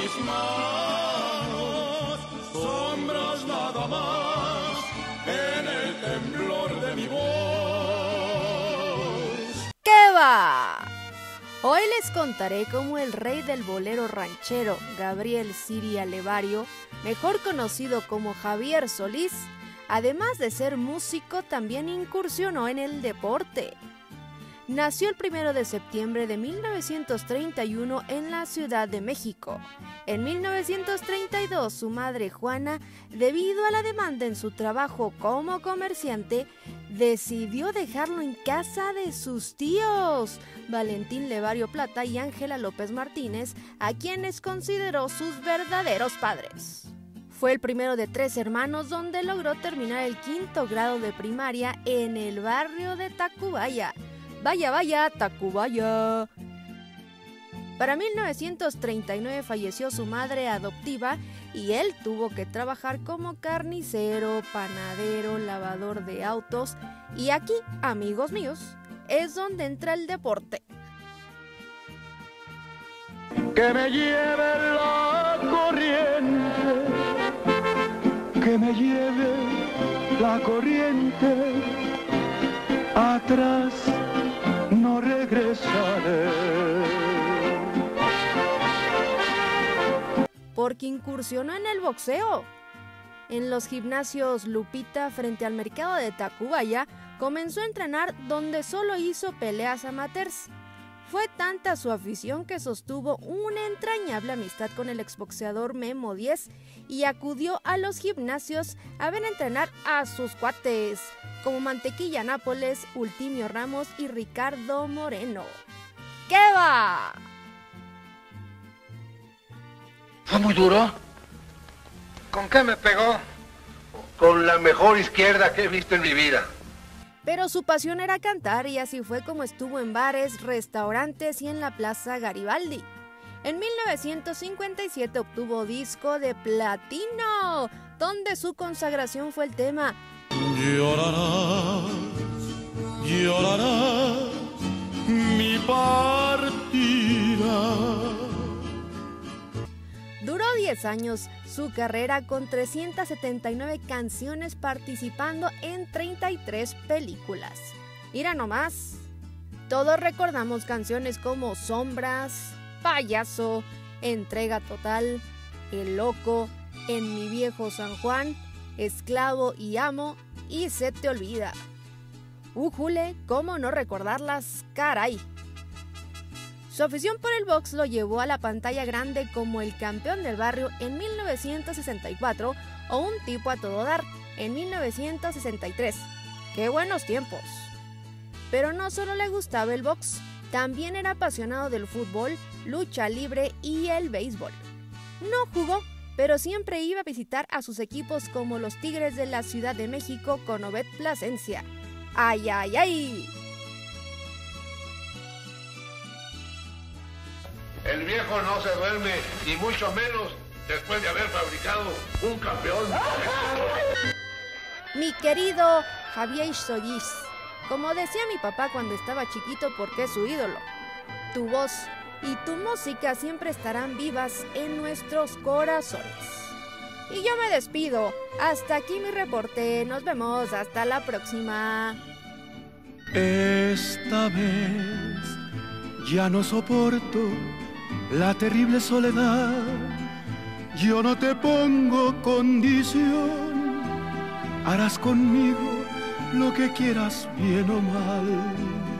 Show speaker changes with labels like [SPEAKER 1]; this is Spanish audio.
[SPEAKER 1] mis manos, sombras nada más en el temblor de mi voz.
[SPEAKER 2] ¿Qué va? Hoy les contaré cómo el rey del bolero ranchero, Gabriel Siria Levario, mejor conocido como Javier Solís, además de ser músico, también incursionó en el deporte. Nació el 1 de septiembre de 1931 en la Ciudad de México. En 1932, su madre Juana, debido a la demanda en su trabajo como comerciante, decidió dejarlo en casa de sus tíos, Valentín Levario Plata y Ángela López Martínez, a quienes consideró sus verdaderos padres. Fue el primero de 3 hermanos, donde logró terminar el 5º grado de primaria en el barrio de Tacubaya. Vaya, vaya, Tacubaya. Para 1939 falleció su madre adoptiva y él tuvo que trabajar como carnicero, panadero, lavador de autos. Y aquí, amigos míos, es donde entra el deporte.
[SPEAKER 1] Que me lleve la corriente, que me lleve la corriente, atrás no regresaré.
[SPEAKER 2] Porque incursionó en el boxeo. En los gimnasios Lupita frente al mercado de Tacubaya comenzó a entrenar, donde solo hizo peleas amateurs. Fue tanta su afición que sostuvo una entrañable amistad con el exboxeador Memo Díez y acudió a los gimnasios a ver entrenar a sus cuates, como Mantequilla Nápoles, Ultimio Ramos y Ricardo Moreno. ¿Qué va?
[SPEAKER 3] ¿Fue muy duro? ¿Con qué me pegó? Con la mejor izquierda que he visto en mi vida.
[SPEAKER 2] Pero su pasión era cantar, y así fue como estuvo en bares, restaurantes y en la Plaza Garibaldi. En 1957 obtuvo disco de platino, donde su consagración fue el tema
[SPEAKER 1] Llorarás, llorarás mi partida.
[SPEAKER 2] Duró 10 años su carrera, con 379 canciones, participando en 33 películas. Mira nomás. Todos recordamos canciones como Sombras, Payaso, Entrega Total, El Loco, En mi viejo San Juan, Esclavo y Amo y Se te olvida. Újule, ¿cómo no recordarlas? Caray. Su afición por el box lo llevó a la pantalla grande como El Campeón del Barrio en 1964 o Un tipo a todo dar en 1963. ¡Qué buenos tiempos! Pero no solo le gustaba el box, también era apasionado del fútbol, lucha libre y el béisbol. No jugó, pero siempre iba a visitar a sus equipos, como los Tigres de la Ciudad de México con Obed Plasencia. ¡Ay, ay, ay!
[SPEAKER 3] El viejo no se duerme, y mucho menos después de haber fabricado un campeón.
[SPEAKER 2] Mi querido Javier Solís, como decía mi papá cuando estaba chiquito, porque es su ídolo, tu voz y tu música siempre estarán vivas en nuestros corazones. Y yo me despido. Hasta aquí mi reporte. Nos vemos hasta la próxima.
[SPEAKER 1] Esta vez ya no soporto la terrible soledad. Yo no te pongo condición, harás conmigo lo que quieras, bien o mal.